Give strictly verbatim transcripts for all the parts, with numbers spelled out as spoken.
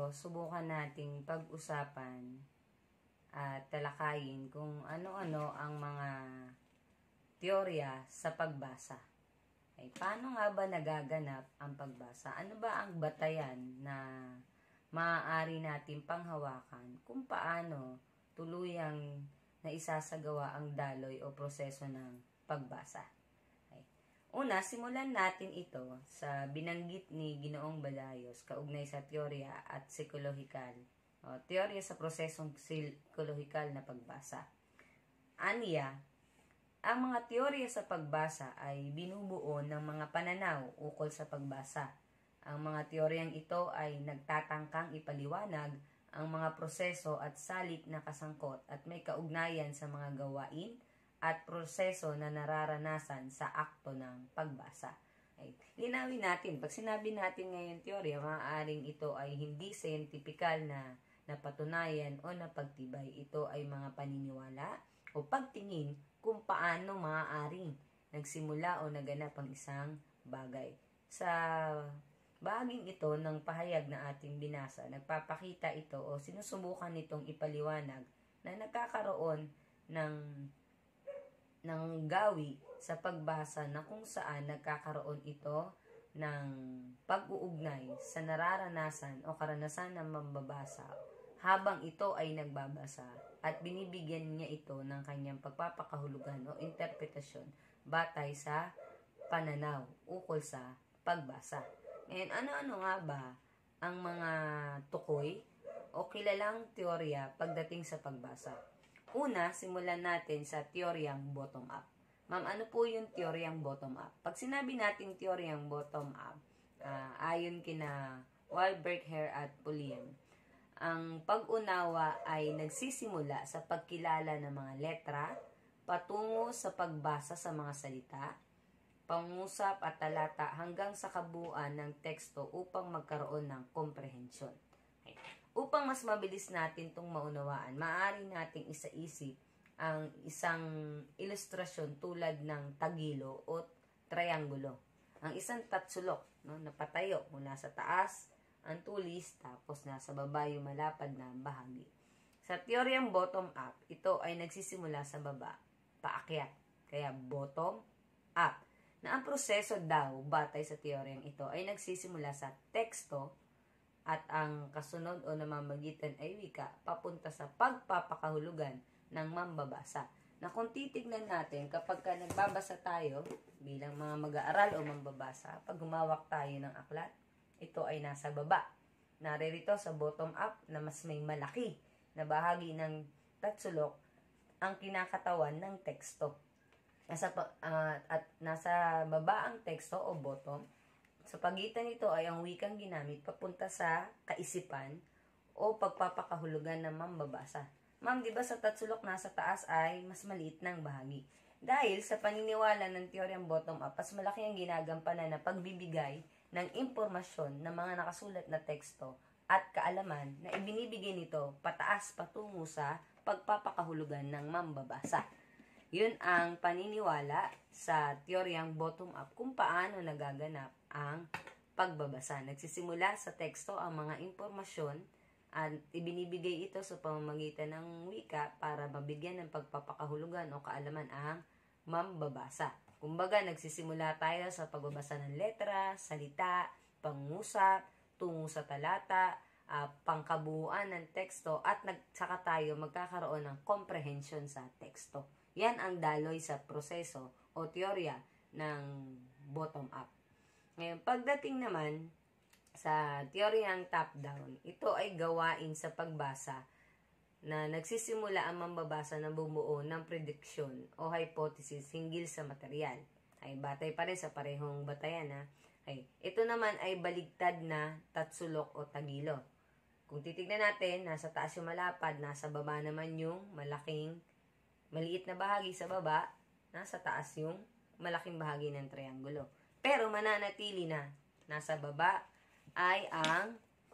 ito, subukan nating pag-usapan at talakayin kung ano-ano ang mga teorya sa pagbasa. Ay, paano nga ba nagaganap ang pagbasa? Ano ba ang batayan na maaari natin panghawakan kung paano tuluyang naisasagawa ang daloy o proseso ng pagbasa? Una, simulan natin ito sa binanggit ni Ginoong Badaños kaugnay sa teorya at psikolohikal. O, teorya sa prosesong psikolohikal na pagbasa. Aniya, ang mga teorya sa pagbasa ay binubuo ng mga pananaw ukol sa pagbasa. Ang mga teoryang ito ay nagtatangkang ipaliwanag ang mga proseso at salik na kasangkot at may kaugnayan sa mga gawain at proseso na nararanasan sa akto ng pagbasa. Ay, linawin natin, pag sinabi natin ngayon teorya, maaaring ito ay hindi scientifical na napatunayan o napagtibay. Ito ay mga paniniwala o pagtingin kung paano maaaring nagsimula o naganap ang isang bagay. Sa bahaging ito ng pahayag na ating binasa, nagpapakita ito o sinusubukan nitong ipaliwanag na nagkakaroon ng ng gawi sa pagbasa na kung saan nagkakaroon ito ng pag-uugnay sa nararanasan o karanasan ng mambabasa habang ito ay nagbabasa at binibigyan niya ito ng kanyang pagpapakahulugan o interpretasyon batay sa pananaw ukol sa pagbasa. Ngayon, ano-ano nga ba ang mga tukoy o kilalang teorya pagdating sa pagbasa? Una, simulan natin sa teoryang bottom-up. Ma'am, ano po yung teoryang bottom-up? Pag sinabi natin teoryang bottom-up, uh, ayon kina Wahlberg, Hare at Pulliam, ang pag-unawa ay nagsisimula sa pagkilala ng mga letra, patungo sa pagbasa sa mga salita, pangusap at talata hanggang sa kabuuan ng teksto upang magkaroon ng komprehensyon. Okay. Upang mas mabilis natin itong maunawaan, maaari nating isaisip ang isang ilustrasyon tulad ng tagilo o triangulo. Ang isang tatsulok, no, na patayo mula sa taas, ang tulis, tapos nasa baba yung malapad na bahagi. Sa teoryang bottom-up, ito ay nagsisimula sa baba, paakyat, kaya bottom-up. Na ang proseso daw, batay sa teoryang ito, ay nagsisimula sa teksto at ang kasunod o namamagitan ay wika papunta sa pagpapakahulugan ng mambabasa. Na kung titignan natin, kapag ka nagbabasa tayo bilang mga mag-aaral o mambabasa, pag humawak tayo ng aklat, ito ay nasa baba. Naririto sa bottom-up na mas may malaki na bahagi ng tatsulok ang kinakatawan ng teksto. Nasa, uh, at nasa baba ang teksto o bottom. Sa pagitan nito ay ang wikang ginamit papunta sa kaisipan o pagpapakahulugan ng mambabasa. Ma'am, di ba sa tatsulok nasa taas ay mas maliit ng bahagi? Dahil sa paniniwala ng teoryang bottom-up, mas malaki ang ginagampanan na pagbibigay ng impormasyon ng mga nakasulat na teksto at kaalaman na ibinibigay nito pataas patungo sa pagpapakahulugan ng mambabasa. Yun ang paniniwala sa teoryang bottom-up kung paano nagaganap ang pagbabasa. Nagsisimula sa teksto ang mga impormasyon at ibinibigay ito sa pamamagitan ng wika para mabigyan ng pagpapakahulugan o kaalaman ang mambabasa. Kumbaga, nagsisimula tayo sa pagbabasa ng letra, salita, pangusap, tungo sa talata, uh, pangkabuuan ng teksto at nagsaka tayo magkakaroon ng comprehension sa teksto. Yan ang daloy sa proseso o teorya ng bottom-up. Ngayon, pagdating naman sa teoryang top-down, ito ay gawain sa pagbasa na nagsisimula ang mambabasa ng bumuo ng prediksyon o hypothesis hinggil sa material. Ay batay pa rin sa parehong batayan. Ha? Ay, ito naman ay baligtad na tatsulok o tagilo. Kung titignan natin, nasa taas yung malapad, nasa baba naman yung malaking maliit na bahagi sa baba, nasa taas yung malaking bahagi ng triangulo. Pero mananatili na nasa baba ay ang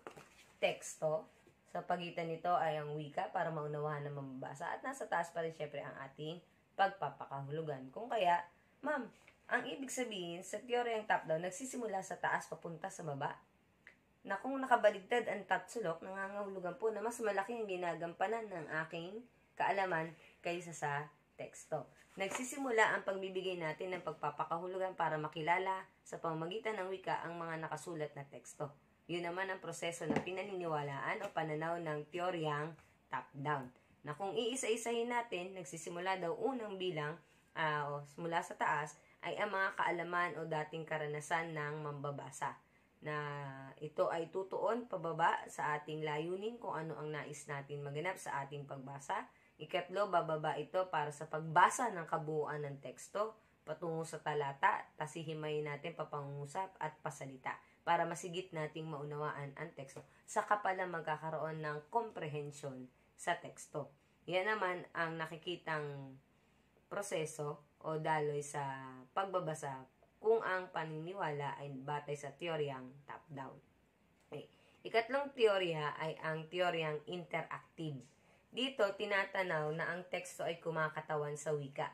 teksto. Sa pagitan nito ay ang wika para maunawahan ng mambabasa. At nasa taas pa rin syempre ang ating pagpapakahulugan. Kung kaya, ma'am, ang ibig sabihin sa teoryang top-down, nagsisimula sa taas papunta sa baba. na kung nakabaligtad ang tatsulok, nangangahulugan po na mas malaki ang ginagampanan ng aking kaalaman kaysa sa teksto. Nagsisimula ang pagbibigay natin ng pagpapakahulugan para makilala sa pamamagitan ng wika ang mga nakasulat na teksto. Yun naman ang proseso na pinaniniwalaan o pananaw ng teoryang top-down. Na kung iisa-isahin natin, nagsisimula daw unang bilang uh, o mula sa taas ay ang mga kaalaman o dating karanasan ng mambabasa. Na ito ay tutuon pababa sa ating layunin kung ano ang nais natin maganap sa ating pagbasa. Ikatlo, bababa ito para sa pagbasa ng kabuuan ng teksto patungo sa talata, tasihimayin natin papangungusap at pasalita para masigit nating maunawaan ang teksto. Saka pala magkakaroon ng comprehension sa teksto. Yan naman ang nakikitang proseso o daloy sa pagbabasa kung ang paniniwala ay batay sa teoryang top-down. Okay. Ikatlong teorya ay ang teoryang interactive. Dito, tinatanaw na ang teksto ay kumakatawan sa wika.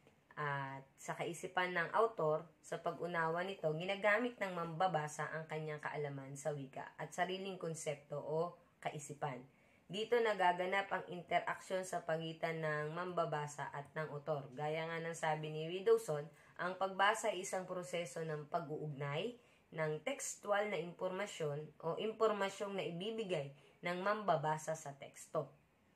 At sa kaisipan ng autor, sa pag-unawa nito, ginagamit ng mambabasa ang kanyang kaalaman sa wika at sariling konsepto o kaisipan. Dito nagaganap ang interaksyon sa pagitan ng mambabasa at ng autor. Gaya nga ng sabi ni Widdowson, ang pagbasa ay isang proseso ng pag-uugnay ng tekstual na impormasyon o impormasyong na ibibigay ng mambabasa sa teksto.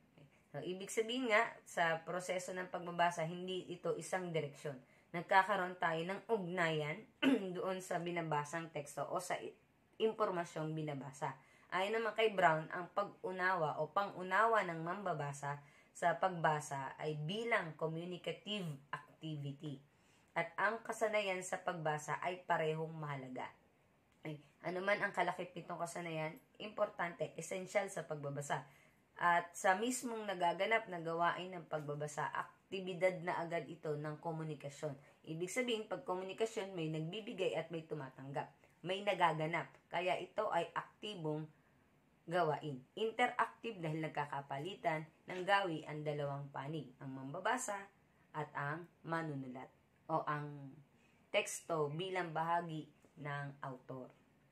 So, ibig sabihin nga, sa proseso ng pagbabasa, hindi ito isang direksyon. Nagkakaroon tayo ng ugnayan doon sa binabasang teksto o sa impormasyong binabasa. Ayon naman kay Brown, ang pag-unawa o pang-unawa ng mambabasa sa pagbasa ay bilang communicative activity. At ang kasanayan sa pagbasa ay parehong mahalaga. Ay, ano man ang kalakip nitong kasanayan, importante, esensyal sa pagbabasa. At sa mismong nagaganap na gawain ng pagbabasa, aktibidad na agad ito ng komunikasyon. Ibig sabihin, pag komunikasyon, may nagbibigay at may tumatanggap. May nagaganap. Kaya ito ay aktibong gawain. Interactive dahil nagkakapalitan ng gawi ang dalawang panig, ang mambabasa at ang manunulat o ang teksto bilang bahagi ng autor.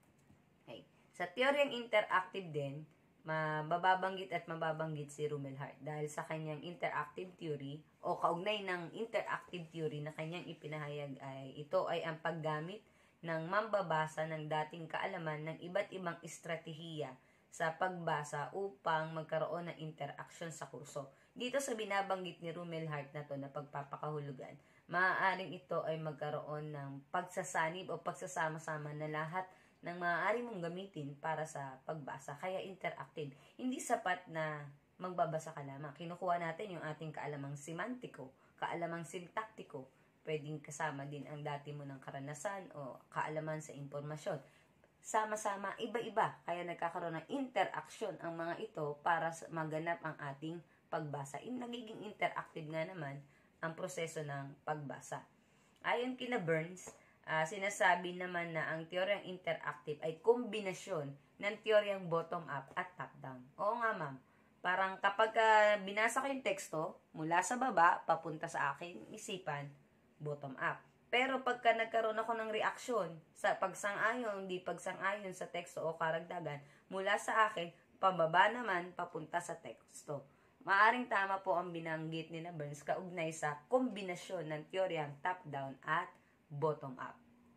Okay. Sa teoryang interactive din, mababanggit at mababanggit si Rumelhart dahil sa kanyang interactive theory o kaugnay ng interactive theory na kanyang ipinahayag ay ito ay ang paggamit ng mambabasa ng dating kaalaman ng iba't ibang estratehiya sa pagbasa upang magkaroon ng interaction sa kurso. Dito sa binabanggit ni Rumelhart na to na pagpapakahulugan, maaaring ito ay magkaroon ng pagsasanib o pagsasama-sama na lahat ng maaari mong gamitin para sa pagbasa. Kaya interactive. Hindi sapat na magbabasa ka lamang. Kinukuha natin yung ating kaalamang semantiko, kaalamang sintaktiko. Pwedeng kasama din ang dati mo ng karanasan o kaalaman sa impormasyon. Sama-sama, iba-iba. Kaya nagkakaroon ng interaction ang mga ito para maganap ang ating pagbasa. In, nagiging interactive nga naman ang proseso ng pagbasa. Ayon kina Burns, uh, sinasabi naman na ang teoryang interactive ay kombinasyon ng teoryang bottom-up at top-down. Oo nga ma'am, parang kapag uh, binasa ko yung teksto, mula sa baba, papunta sa aking isipan, bottom-up. Pero pagka nagkaroon ako ng reaksyon sa pagsang-ayon, hindi pagsang-ayon sa teksto o karagdagan, mula sa akin, pababa naman, papunta sa teksto. Maaring tama po ang binanggit ni na Burns kaugnay sa kombinasyon ng teoryang top-down at bottom-up.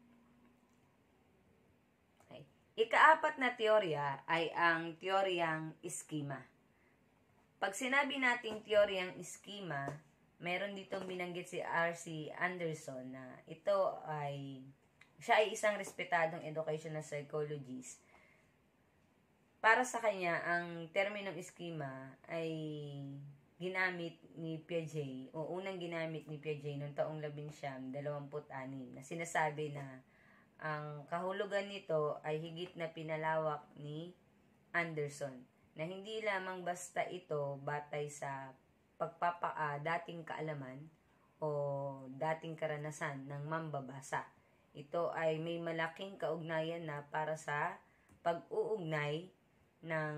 Okay. Ikaapat na teorya ay ang teoryang iskema. Pag sinabi nating teoryang iskema, meron ditong binanggit si R C Anderson na ito ay, siya ay isang respetadong educational psychologist. Para sa kanya, ang terminong iskema ay ginamit ni Piaget, o unang ginamit ni Piaget noong taong labing siyam, dalawamput anim, na sinasabi na ang kahulugan nito ay higit na pinalawak ni Anderson, na hindi lamang basta ito batay sa pagpapa uh, dating kaalaman o dating karanasan ng mambabasa. Ito ay may malaking kaugnayan na para sa pag-uugnay ng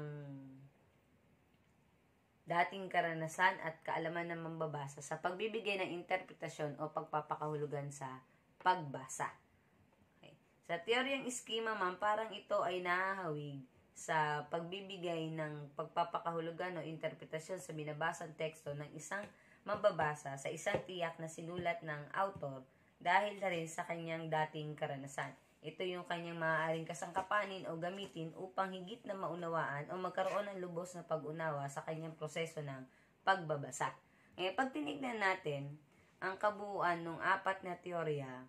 dating karanasan at kaalaman ng mambabasa sa pagbibigay ng interpretasyon o pagpapakahulugan sa pagbasa. Okay. Sa Sa teoryang iskema, ma'am, parang ito ay nahahawig sa pagbibigay ng pagpapakahulugan o interpretasyon sa binabasang teksto ng isang mambabasa sa isang tiyak na sinulat ng autor dahil na rin sa kanyang dating karanasan. Ito yung kanyang maaaring kasangkapanin o gamitin upang higit na maunawaan o magkaroon ng lubos na pag-unawa sa kanyang proseso ng pagbabasa. Ngayon, pag tinignan natin ang kabuuan ng apat na teorya,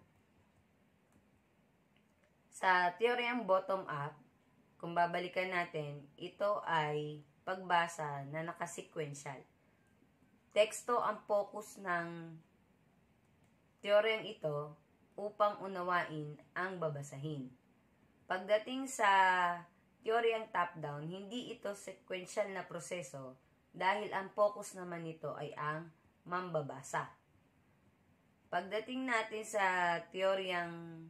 sa teoryang bottom-up, kung babalikan natin, ito ay pagbasa na nakasequential. Teksto ang focus ng teoryang ito upang unawain ang babasahin. Pagdating sa teoryang top-down, hindi ito sequential na proseso dahil ang focus naman nito ay ang mambabasa. Pagdating natin sa teoryang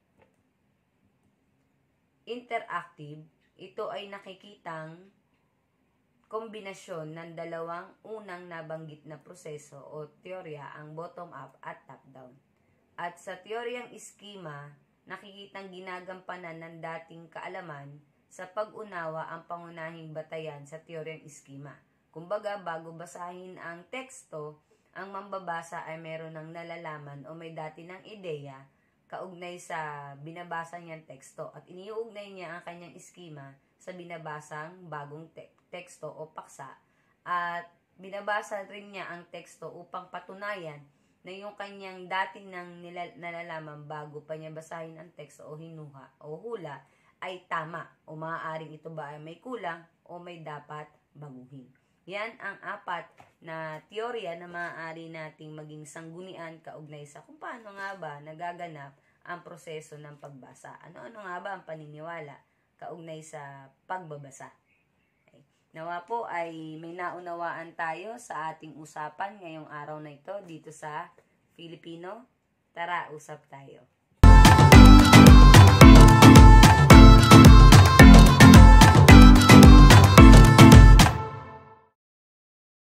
interactive, ito ay nakikitang kombinasyon ng dalawang unang nabanggit na proseso o teorya, ang bottom-up at top-down. At sa teoryang iskema, nakikitang ginagampanan ng dating kaalaman sa pag-unawa ang pangunahing batayan sa teoryang iskema. Kumbaga, bago basahin ang teksto, ang mambabasa ay meron ng nalalaman o may dati ng ideya kaugnay sa binabasa niyang teksto at iniuugnay niya ang kanyang iskema sa binabasang bagong te- teksto o paksa at binabasa rin niya ang teksto upang patunayan na yung kanyang dating ng nilal- nalalaman bago pa niya basahin ang teksto o hinuha o hula ay tama o maaaring ito ba ay may kulang o may dapat baguhin. Yan ang apat na teorya na maaari nating maging sanggunian kaugnay sa kung paano nga ba nagaganap ang proseso ng pagbasa. Ano-ano nga ba ang paniniwala kaugnay sa pagbabasa? Okay. Nawa po ay may naunawaan tayo sa ating usapan ngayong araw na ito dito sa Filipino. Tara, usap tayo.